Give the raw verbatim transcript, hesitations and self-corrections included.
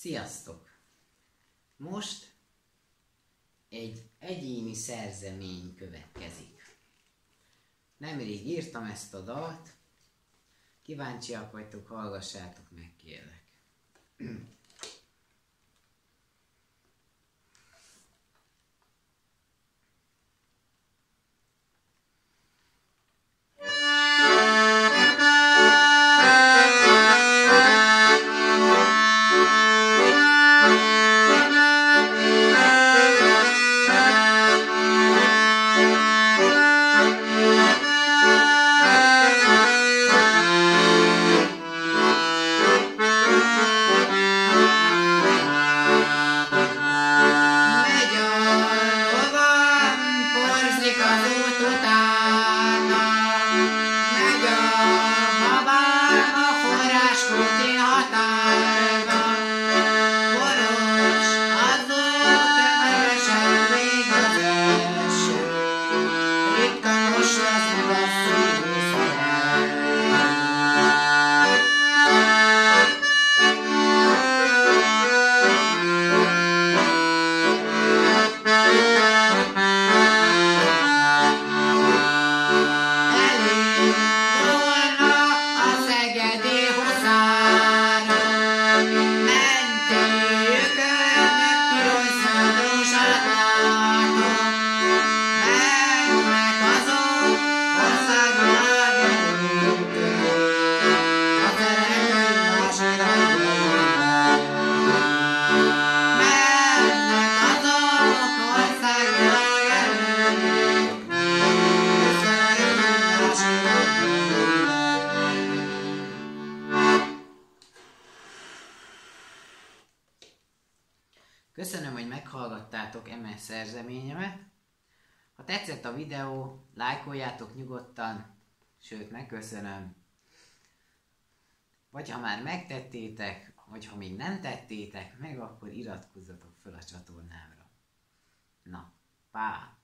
Sziasztok! Most egy egyéni szerzemény következik. Nemrég írtam ezt a dalt, kíváncsiak vagytok, hallgassátok meg, kérlek. Köszönöm, hogy meghallgattátok eme szerzeményemet. Ha tetszett a videó, lájkoljátok nyugodtan, sőt megköszönöm. Vagy ha már megtettétek, vagy ha még nem tettétek meg, akkor iratkozzatok fel a csatornámra. Na, pá!